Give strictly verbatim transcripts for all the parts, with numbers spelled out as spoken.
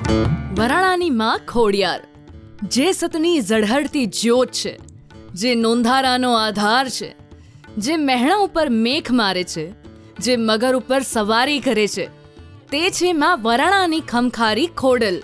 વરાણાની માં ખોડિયાર, જે સતની ઝળહળતી જ્યોત છે, જે નોંધારાનો આધાર છે, જે મહેણા ઉપર મેખ મારે છે, જે મગર ઉપર સવારી કરે છે, તે છે માં વરાણાની ખમખારી ખોડલ.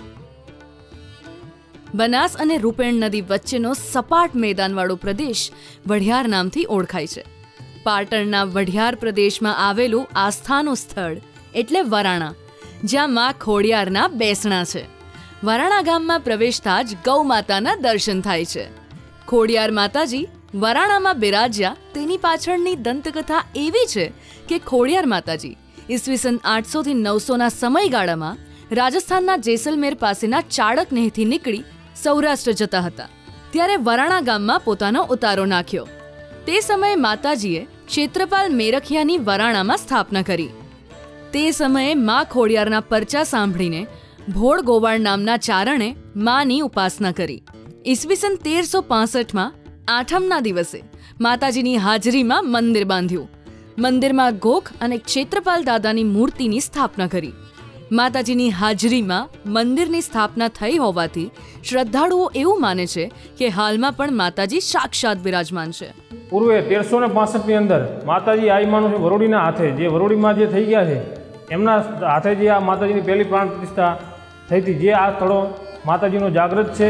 બનાસ અને રૂપેણ નદી વચ્ચેનો સપાટ મેદાનવાળો પ્રદેશ વઢિયાર નામથી ઓળખાય છે. પાટણના વઢિયાર પ્રદેશમાં આવેલું આસ્થાનું સ્થળ એટલે વરાણા, જ્યાં માં ખોડિયારના બેસણા છે. વરાણા ગામમાં પ્રવેશતા જ ગૌ માતાના દર્શન થાય છે. ખોડિયાર માતાજી વરાણામાં બિરાજ્યા તેની પાછળની દંતકથા એવી છે કે ખોડિયાર માતાજી ઈસવીસન આઠસો થી નવસોના સમયગાળામાં રાજસ્થાનના જેસલમેર પાસેના ચાડકનેહથી નીકળી સૌરાષ્ટ્ર જતા હતા. ત્યારે વરાણા ગામમાં પોતાનો ઉતારો નાખ્યો. તે સમયે માતાજીએ ક્ષેત્રપાલ મેરખિયાની વરાણામાં સ્થાપના કરી. તે સમયે મા ખોડિયારના પરચા સાંભળીને ભોળ ગોવાળ નામના ચારણે માની ઉપાસના કરી. ઈસવીસન તેરસો પાસઠમાં આઠમના દિવસે માતાજીની હાજરીમાં મંદિર બાંધ્યું. મંદિરમાં ગોખ અને ક્ષેત્રપાલ દાદાની મૂર્તિની સ્થાપના કરી. માતાજીની હાજરીમાં મંદિરની સ્થાપના થઈ હોવાથી શ્રદ્ધાળુઓ એવું માને છે કે હાલમાં પણ માતાજી સાક્ષાત બિરાજમાન છે. પૂર્વે તેરસો ને પાસઠની અંદર માતાજી આઈમાનું છે વરોડીના હાથે, જે વરોડીમાં જે થઈ ગયા છે એમના હાથે જે આ માતાજીની પહેલી પ્રાણ પ્રતિષ્ઠા થઈ હતી, જે આ સ્થળો માતાજીનો જાગૃત છે.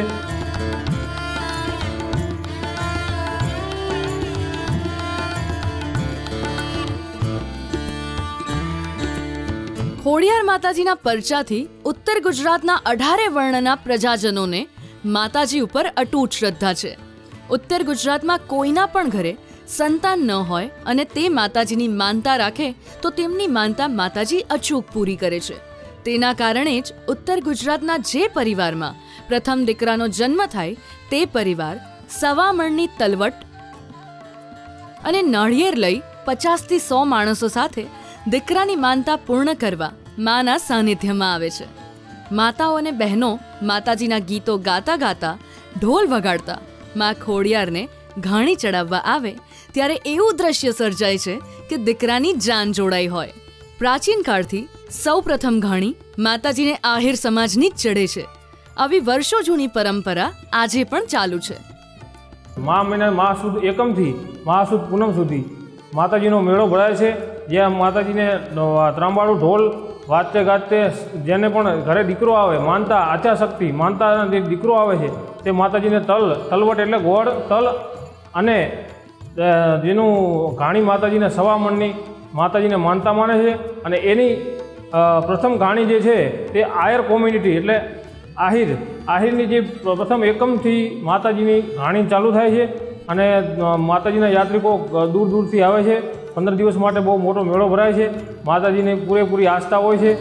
ખોડિયાર માતાજીના પરચાથી ઉત્તર ગુજરાતના અઢારે વર્ણના પ્રજાજનોને માતાજી ઉપર અતૂટ શ્રદ્ધા છે. ઉત્તર ગુજરાતમાં કોઈના પણ ઘરે સંતાન ન હોય અને તે માતાજીની માનતા રાખે તો તેમની માનતા માતાજી અચૂક પૂરી કરે છે. તેના કારણે જ ઉત્તર ગુજરાતના જે પરિવારમાં પ્રથમ દીકરાનો જન્મ થાય તે પરિવાર સવા મણની તલવટ અને નાળિયેર લઈ પચાસથી સો માણસો સાથે દીકરાની માનતા પૂર્ણ કરવા માના સાનિધ્યમાં આવે છે. માતાઓ અને બહેનો માતાજીના ગીતો ગાતા ગાતા, ઢોલ વગાડતા મા ખોડિયારને ઘાણી ચડાવવા આવે ત્યારે એવું દ્રશ્ય સર્જાય છે કે દીકરાની જાન જોડાઈ હોય. પ્રાચીન કાળથી સૌ પ્રથમ ઘાણી માતાજીને આહિર સમાજની જ ચડે છે. આવી વર્ષો જૂની પરંપરા આજે પણ ચાલુ છે. મા મહિના મા સુદ એકમથી મહા સુદ પૂનમ સુધી માતાજીનો મેળો ભરાય છે, જ્યાં માતાજીને ત્રાંબાળું ઢોલ વાજતે ગાજતે જેને પણ ઘરે દીકરો આવે, માનતા આચા શક્તિ માનતા જે દીકરો આવે છે તે માતાજીને તલ તલવટ એટલે ગોળ તલ અને જેનું ઘાણી માતાજીને સવા મણની માતાજીને માનતા માને છે. અને એની પ્રથમ ઘાણી જે છે તે આયર કોમ્યુનિટી એટલે આહિર આહિરની જે પ્રથમ એકમથી માતાજીની ઘાણી ચાલુ થાય છે. અને માતાજીના યાત્રિકો દૂર દૂરથી આવે છે. પંદર દિવસ માટે બહુ મોટો મેળો ભરાય છે. માતાજીની પૂરેપૂરી આસ્થા હોય છે.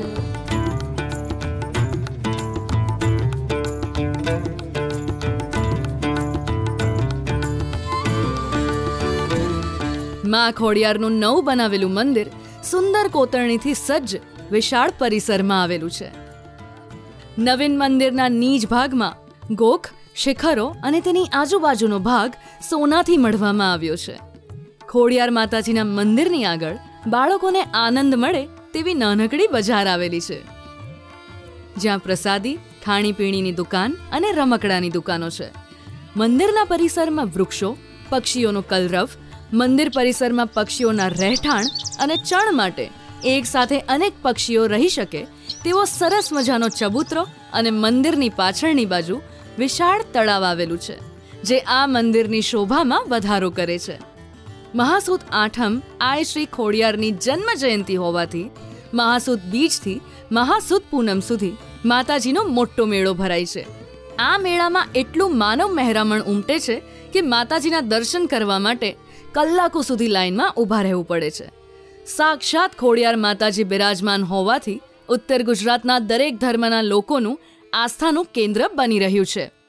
મા ખોડિયારનું નવું બનાવેલું મંદિર સુંદર કોતરણીથી સજ્જ વિશાળ પરિસરમાં આવેલું છે. નવીન મંદિરના નીચ ભાગમાં ગોખ, શિખરો અને તેની આજુબાજુનો ભાગ સોનાથી મઢવામાં આવ્યો છે. ખોડિયાર માતાજીના મંદિરની આગળ બાળકોને આનંદ મળે તેવી નાનકડી બજાર આવેલી છે, જ્યાં પ્રસાદી, ખાણીપીણીની દુકાન અને રમકડાની દુકાનો છે. મંદિરના પરિસરમાં વૃક્ષો, પક્ષીઓનો કલરવ, મંદિર પરિસરમાં પક્ષીઓના રહેઠાણ અને ચણ માટે એક સાથે અનેક પક્ષીઓ રહી શકે તેવો સરસ મજાનો ચબૂતરો અને મંદિરની પાછળની બાજુ વિશાળ તળાવ આવેલું છે, જે આ મંદિરની શોભામાં વધારો કરે છે. મહાસુદ આઠમ આય શ્રી ખોડિયારની જન્મ જયંતિ હોવાથી મહાસુદ બીજથી મહાસુદ પૂનમ સુધી માતાજીનો મોટો મેળો ભરાય છે. આ મેળામાં એટલું માનવ મહેરામણ ઉમટે છે કે માતાજીના દર્શન કરવા માટે કલાકો સુધી લાઈનમાં ઊભા રહેવું પડે છે. સાક્ષાત ખોડિયાર માતાજી બિરાજમાન હોવાથી ઉત્તર ગુજરાતના દરેક ધર્મના લોકોનું આસ્થાનું કેન્દ્ર બની રહ્યું છે.